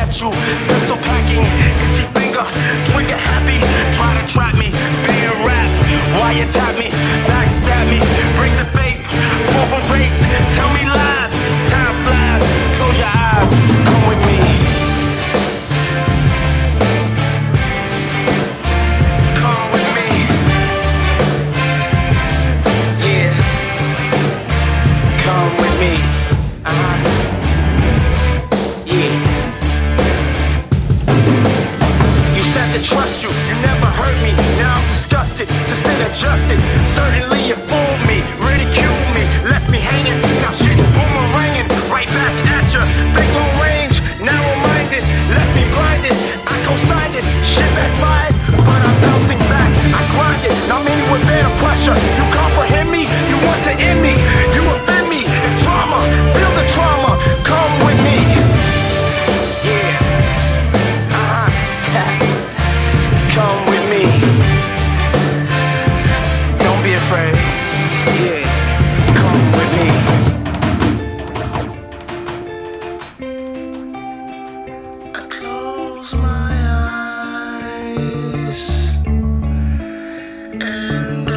met you. Pistol packing, itchy finger, trigger happy. Try to trap me, being rap. Wiretap me, backstab me, break the faith, fall from grace. Tell me lies, time flies. Close your eyes, come with me. Come with me. Yeah. Come with me. Yeah. You said to trust you, you never hurt me. Now I'm disgusted, just adjusted. Certainly you fooled me, ridiculed me, left me hanging. Now shit's boomeranging, right back at ya. Big long range, narrow-minded, left me blinded. I co-signed it, shit backfired, but I'm bouncing back. I grind it, now me with better pressure. You comprehend me, you want to end me, you offend me. It's drama, feel the trauma. Come with me. Yeah. Come with me. Don't be afraid. Yeah. Come with me. I close my eyes and I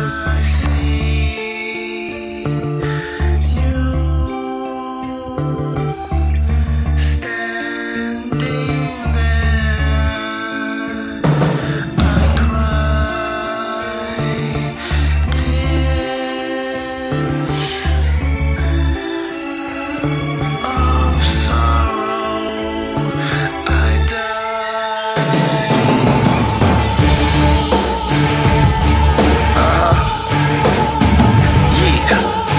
see you standing there. I cry tears of sorrow. I die. Yeah.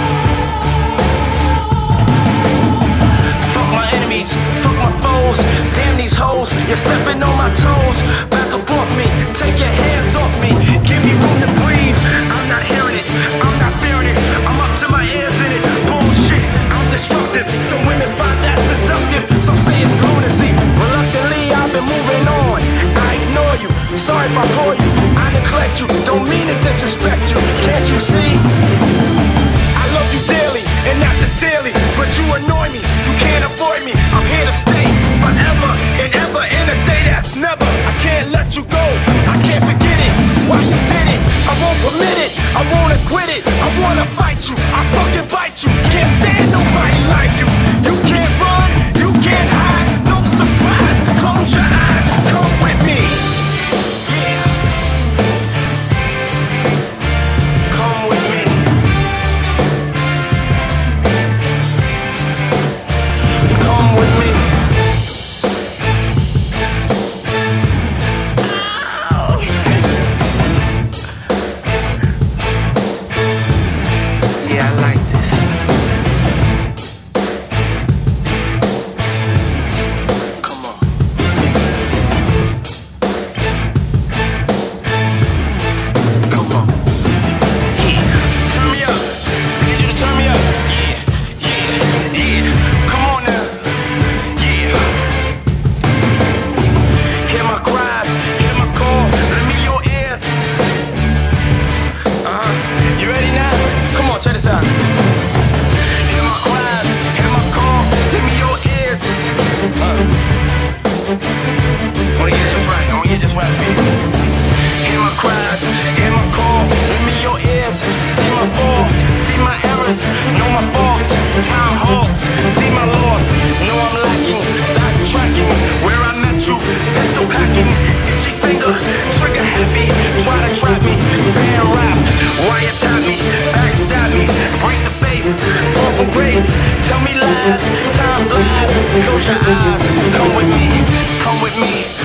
Fuck my enemies, fuck my foes. Damn these hoes, you're stepping on my toes. Back up off me, take your hands off me. Give me room to breathe. I'm not hearing it, I'm not fearing it. I'm up to my ears in it. Bullshit, I'm destructive. Some women find that seductive. Some say it's lunacy. Reluctantly, I've been moving on. I ignore you, sorry if I bore you. I neglect you, don't mean to disrespect you. Can't you see? I love you dearly, and not sincerely, but you annoy me, you can't avoid me. I'm here to stay forever and ever, in a day that's never. I can't let you go, I can't forget it. Why you did it? I won't permit it, I wanna quit it. I wanna fight you, I fucking bite you. Can't stand nobody like you. You can't run, you can't hide. No surprise, close your eyes, come with me. Yeah. Come with me. Come with me. Ow. Yeah, I like this. Come on. Come on. Yeah. Turn me up. I need you to turn me up. Yeah. Yeah. Yeah. Come on now. Yeah. Hear my cries, hear my call. Let me your ears. You ready now? Come on, check this out. Hear my cries, hear my call. Let me your ears. Wanna get this right? I wanna get this right, baby. Hear my cries, hear my call. Let me your ears. See my fall, see my errors, know my faults. Time halts, see my loss. Know I'm lacking, backtracking. Where I met you, pistol packing, itchy finger, trigger happy. Try to trap me, fan rap. Wiretap me, backstab me, break the faith, fall from grace. Tell me lies, time flies. Close your eyes, come with me, come with me.